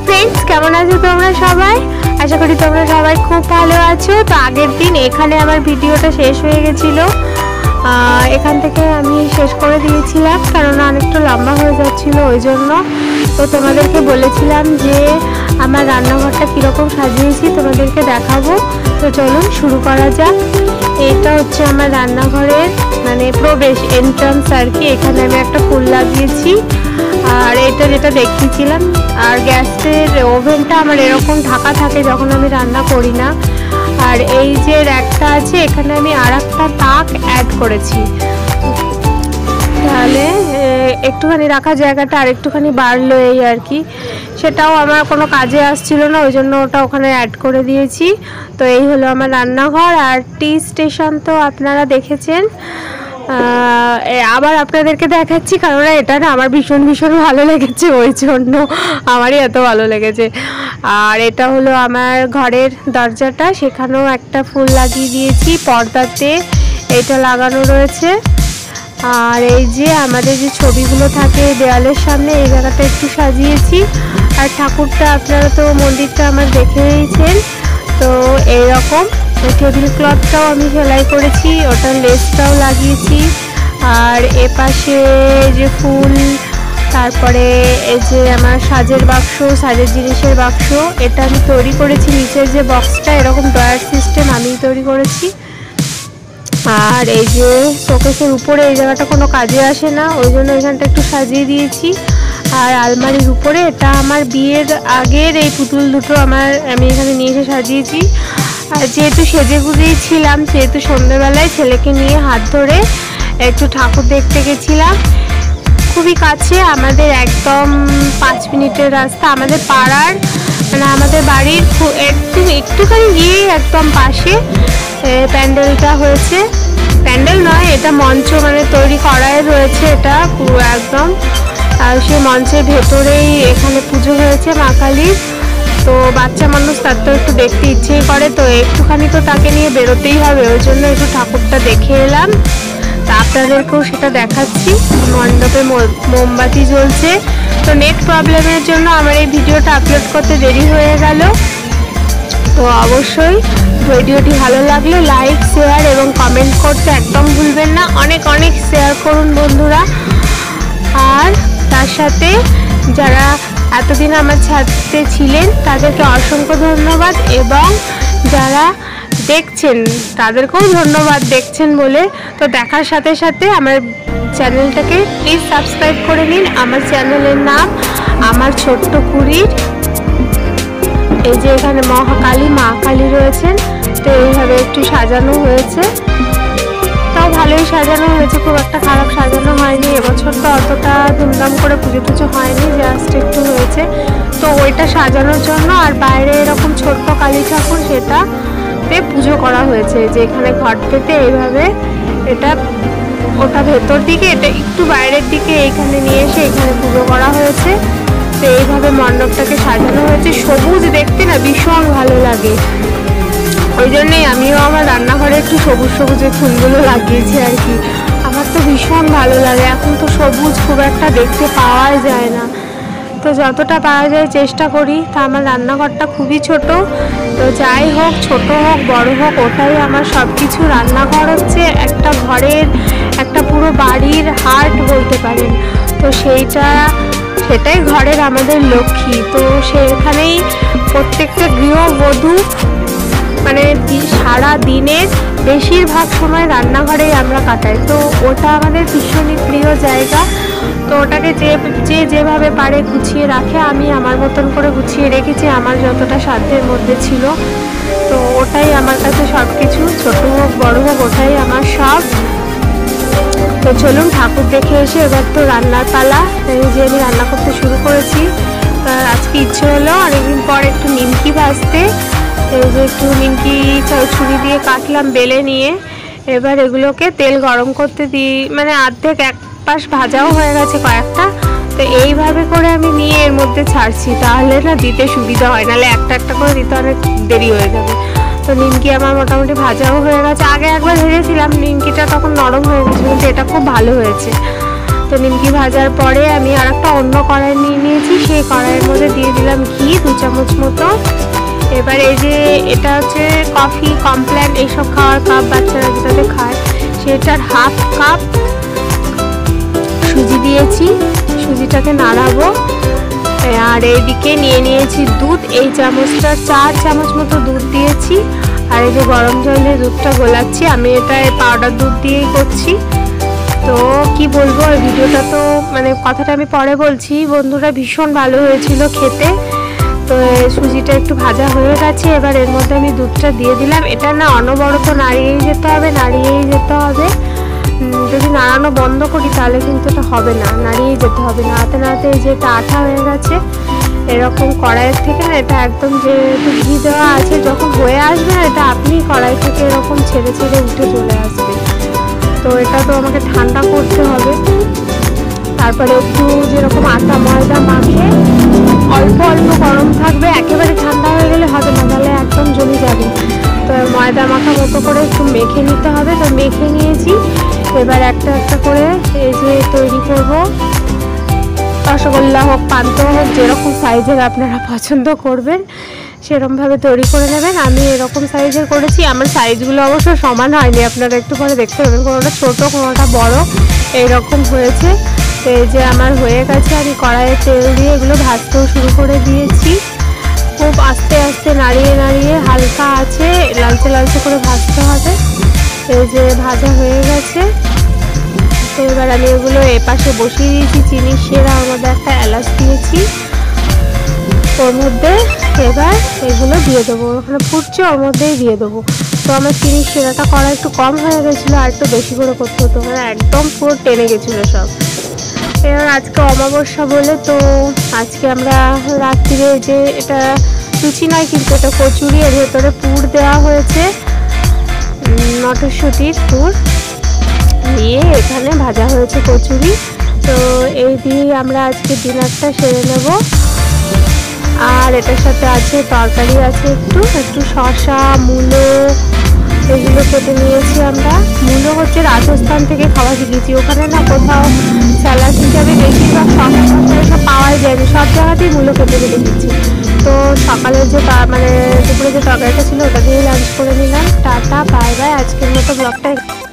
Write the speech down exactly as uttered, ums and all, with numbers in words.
Friends केमन आছো তোমরা সবাই আশা করি তোমরা সবাই খুব ভালো আছো। তো আগের দিন এখানে আমার ভিডিওটা শেষ হয়ে গেছিল, এখান থেকে আমি শেষ করে দিয়েছিলাম কারণ অনেকটা লম্বা হয়ে যাচ্ছিল ওই জন্য। তো তোমাদেরকে বলেছিলাম যে আমার রান্নাঘরটা কীরকম সাজিয়েছি তোমাদেরকে দেখাবো। তো চলুন শুরু করা যাক। এটা হচ্ছে আমার রান্নাঘরের মানে প্রবেশ এন্ট্রান্স আর কি। এখানে আমি একটা ফুল লাগিয়েছি আর এটা যেটা দেখিয়েছিলাম। আর গ্যাসের ওভেনটা আমার এরকম ঢাকা থাকে যখন আমি রান্না করি না। আর এই যে র্যাকটা আছে এখানে আমি আর একটা তাক অ্যাড করেছি, তাহলে একটুখানি রাখার জায়গাটা আর একটুখানি বাড়লো এই আর কি। সেটাও আমার কোনো কাজে আসছিল না ওই জন্য ওটা ওখানে অ্যাড করে দিয়েছি। তো এই হলো আমার রান্নাঘর। আর টি স্টেশন তো আপনারা দেখেছেন, আবার আপনাদেরকে দেখাচ্ছি কারণ এটা না আমার ভীষণ ভীষণ ভালো লেগেছে ওই জন্য আমারই এত ভালো লেগেছে। আর এটা হলো আমার ঘরের দরজাটা, সেখানেও একটা ফুল লাগিয়ে দিয়েছি পর্দাতে, এটা লাগানো রয়েছে। আর এই যে আমাদের যে ছবিগুলো থাকে দেওয়ালের সামনে এই জায়গাটা একটু সাজিয়েছি। আর ঠাকুরটা আপনারা তো মন্দিরটা আমার দেখেইছেন। তো এইরকম টেবিল ক্লথটাও আমি সেলাই করেছি, ওটার লেসটাও লাগিয়েছি। আর এপাশে যে ফুল, তারপরে এই যে আমার সাজের বাক্স, সাজের জিনিসের বাক্স, এটা আমি তৈরি করেছি। নিচের যে বক্সটা এরকম ড্রয়ার সিস্টেম আমি তৈরি করেছি। আর এই যে শোকেসের উপরে এই জায়গাটা কোনো কাজে আসে না ওই জন্য এখানটা একটু সাজিয়ে দিয়েছি। আর আলমারির উপরে এটা আমার বিয়ের আগের এই পুতুল দুটো আমার আমি এখানে নিয়ে এসে সাজিয়েছি। আর যেহেতু সেজে গুজেই ছিলাম সেহেতু সন্ধ্যেবেলায় ছেলেকে নিয়ে হাত ধরে একটু ঠাকুর দেখতে গেছিলাম। খুবই কাছে আমাদের, একদম পাঁচ মিনিটের রাস্তা। আমাদের পাড়ার মানে আমাদের বাড়ির একটু একটুখানি গিয়ে একদম পাশে প্যান্ডেলটা হয়েছে। প্যান্ডেল নয়, এটা মঞ্চ মানে তৈরি করাই রয়েছে এটা পুরো একদম। আর সেই মঞ্চের ভেতরেই এখানে পুজো হয়েছে মা কালীর। তো বাচ্চা মানুষ তার তো একটু দেখতে ইচ্ছেই করে, তো একটুখানি তো তাকে নিয়ে বেরোতেই হবে ওই জন্য একটু ঠাকুরটা দেখে এলাম। তা আপনাদেরকেও সেটা দেখাচ্ছি। মণ্ডপে মোমবাতি জ্বলছে। তো নেট প্রবলেমের জন্য আমার এই ভিডিওটা আপলোড করতে দেরি হয়ে গেল। তো অবশ্যই ভিডিওটি ভালো লাগলে লাইক শেয়ার এবং কমেন্ট করতে একদম ভুলবেন না। অনেক অনেক শেয়ার করুন বন্ধুরা। আর তার সাথে যারা এতদিন আমার সাথে ছিলেন তাদেরকে অসংখ্য ধন্যবাদ, এবং যারা দেখছেন তাদেরকেও ধন্যবাদ দেখছেন বলে। তো দেখার সাথে সাথে আমার চ্যানেলটাকে প্লিজ সাবস্ক্রাইব করে নিন। আমার চ্যানেলের নাম আমার ছোট্ট কুড়ির। এই যে এখানে মহাকালী মা কালী রয়েছেন, তো এইভাবে একটু সাজানো হয়েছে। তাও ভালোই সাজানো হয়েছে, খুব একটা খারাপ সাজানো হয়নি। এবছর তো অতটা ধুমধাম করে পুজো টুজো হয়নি, জাস্ট একটু হয়েছে। তো ওইটা সাজানোর জন্য আর বাইরে এরকম ছোট্ট কালী ঠাকুর সেটাতে পুজো করা হয়েছে। যে এখানে ঘট পেতে এইভাবে এটা ওটা ভেতর দিকে, এটা একটু বাইরের দিকে এইখানে নিয়ে এসে এখানে পুজো করা হয়েছে। তো এইভাবে মণ্ডপটাকে সাজানো হয়েছে। সবুজ দেখতে না ভীষণ ভালো লাগে, ওই জন্যই আমিও আমার রান্নাঘরে একটু সবুজ সবুজের ফুলগুলো লাগিয়েছি আর কি। আমার তো ভীষণ ভালো লাগে। এখন তো সবুজ খুব একটা দেখতে পাওয়াই যায় না, তো যতটা পাওয়া যায় চেষ্টা করি। তা আমার রান্নাঘরটা খুবই ছোট, তো যাই হোক ছোট হোক বড় হোক ওটাই আমার সব কিছু। রান্নাঘর হচ্ছে একটা ঘরের একটা পুরো বাড়ির হার্ট বলতে পারেন। তো সেইটা সেটাই ঘরের আমাদের লক্ষ্মী। তো সেখানেই প্রত্যেকটা গৃহবধূ মানে সারা দিনের বেশিরভাগ সময় রান্নাঘরেই আমরা কাটাই। তো ওটা আমাদের ভীষণই প্রিয় জায়গা। তো ওটাকে যে যে যেভাবে পারে গুছিয়ে রাখে, আমি আমার মতন করে গুছিয়ে রেখেছি আমার যতটা সাধ্যের মধ্যে ছিল। তো ওটাই আমার কাছে সব কিছু, ছোটো হোক বড় হোক ওটাই আমার সব। তো চলুন ঠাকুর দেখে এসে এবার তো রান্নার পালা। এই যে আমি রান্না করতে শুরু করেছি। আজকে ইচ্ছে হলো অনেকদিন পর একটু নিমকি ভাজতে। এই যে একটু নিমকি ছুরি দিয়ে কাটলাম বেলে নিয়ে। এবার এগুলোকে তেল গরম করতে দিই, মানে অর্ধেক এক পাশ ভাজাও হয়ে গেছে কয়েকটা। তো এইভাবে করে আমি নিয়ে এর মধ্যে ছাড়ছি, তাহলে না দিতে সুবিধা হয়, নাহলে একটা একটা করে দিতে অনেক দেরি হয়ে যাবে। তো নিমকি আমার মোটামুটি ভাজাও হয়ে গেছে। আগে একবার ভেজেছিলাম নিমকিটা, তখন নরম হয়ে গেছে, কিন্তু এটা খুব ভালো হয়েছে। তো নিমকি ভাজার পরে আমি আর একটা অন্য কড়াই নিয়ে নিয়েছি, সেই কড়াইয়ের মধ্যে দিয়ে দিলাম ঘি দু চামচ মতো। এবার এই যে এটা হচ্ছে কফি কমপ্ল্যান এইসব খাওয়ার কাপ, বাচ্চারা যেটাতে খায় সেটার হাফ কাপ সুজি দিয়েছি, সুজিটাকে নাড়াবো। আর এইদিকে নিয়ে নিয়েছি দুধ, এই চামচটার চার চামচ মতো দুধ দিয়েছি। আর এই যে গরম জল দিয়ে দুধটা গোলাচ্ছি, আমি এটা পাউডার দুধ দিয়েই করছি। তো কি বলবো, এই ভিডিওটা তো মানে কথাটা আমি পরে বলছি বন্ধুরা, ভীষণ ভালো হয়েছিল খেতে। তো সুজিটা একটু ভাজা হয়ে গেছে, এবার এর মধ্যে আমি দুধটা দিয়ে দিলাম। এটা না অনবরত নাড়িয়েই যেতে হবে, নাড়িয়েই যেতে হবে। যদি নাড়ানো বন্ধ করি তাহলে কিন্তু এটা হবে না, নাড়িয়েই যেতে হবে। নাড়াতে নাড়াতে এই যে এটা আঠা হয়ে গেছে এরকম কড়াইয়ের থেকে না, এটা একদম যে ঘি দেওয়া আছে যখন হয়ে আসবে না, এটা আপনি কড়াই থেকে এরকম ছেড়ে ছেড়ে উঠে চলে আসবে। তো এটা তো আমাকে ঠান্ডা করতে হবে। তারপরে একটু যেরকম আটা ময়দা মাখে অল্প অল্প গরম থাকবে, একেবারে ঠান্ডা হয়ে গেলে হবে না, তাহলে একদম জমে যাবে। তো ময়দা মাখা মতো করে একটু মেখে নিতে হবে। তো মেখে নিয়েছি, এবার একটা একটা করে এই যে তৈরি করব। রসগোল্লা হোক পান্তুয়া হোক, যেরকম সাইজের আপনারা পছন্দ করবেন সেরকমভাবে তৈরি করে নেবেন। আমি এরকম সাইজের করেছি, আমার সাইজগুলো অবশ্য সমান হয়নি, আপনারা একটু পরে দেখতে পাবেন, কোনোটা ছোটো কোনোটা বড় এইরকম হয়েছে। তো এই যে আমার হয়ে গেছে, আমি কড়াইয়ে তেল দিয়ে এগুলো ভাজতেও শুরু করে দিয়েছি। খুব আস্তে আস্তে নাড়িয়ে নাড়িয়ে হালকা আছে লালচে লালচে করে ভাজতে হবে। এই যে ভাজা হয়ে গেছে। তো এবার আমি এগুলো এপাশে বসিয়ে দিয়েছি, চিনির শিরা, ওর মধ্যে একটা এলাচ দিয়েছি ওর মধ্যে। এবার এগুলো দিয়ে দেবো, ওখানে ফুটছে ওর মধ্যেই দিয়ে দেবো। তো আমার চিনির শিরাটা করা একটু কম হয়ে গেছিলো, আর একটু বেশি করে করতে হতো, মানে একদম পুরো টেনে গেছিলো সব। এবার আজকে অমাবস্যা বলে তো আজকে আমরা রাত্রিরে যে এটা লুচি নয় কিন্তু এটা কচুরি, এর ভেতরে পুর দেওয়া হয়েছে, মটরশুঁটির পুর দিয়ে এখানে ভাজা হয়েছে কচুরি। তো এই দিয়ে আমরা আজকে ডিনারটা সেরে নেব। আর এটার সাথে আছে তরকারি আছে একটু একটু শসা মূলো এগুলো কেটে নিয়েছি আমরা। মূলো হচ্ছে রাজস্থান থেকে খাওয়া শিখেছি, ওখানে না কোথাও স্যালাড হিসাবে বেশিরভাগ শসা শসা এসব পাওয়াই যায়নি, সব জায়গাতেই মূলো কেটে কেটে দিচ্ছি। তো সকালের যে মানে দুপুরে যে তরকারিটা ছিল ওটা দিয়ে লাঞ্চ করে নিলাম। টাটা বাই বাই, আজকের মতো ব্লগটা